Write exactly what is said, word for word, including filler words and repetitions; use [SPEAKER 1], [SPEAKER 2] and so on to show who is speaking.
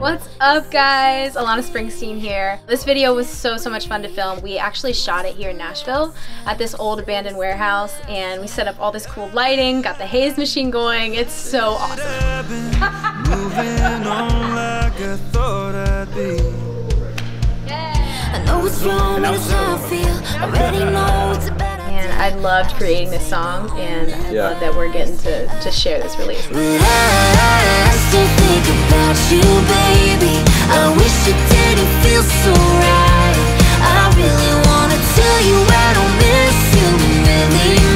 [SPEAKER 1] What's up, guys? Alana Springsteen here. This video was so so much fun to film. We actually shot it here in Nashville at this old abandoned warehouse, and we set up all this cool lighting, got the haze machine going. It's so awesome. And I loved creating this song, and I
[SPEAKER 2] yeah.
[SPEAKER 1] love that we're getting to, to share this release.
[SPEAKER 3] I still think about you, baby. I wish it didn't feel so right. I really wanna tell you I don't miss you really.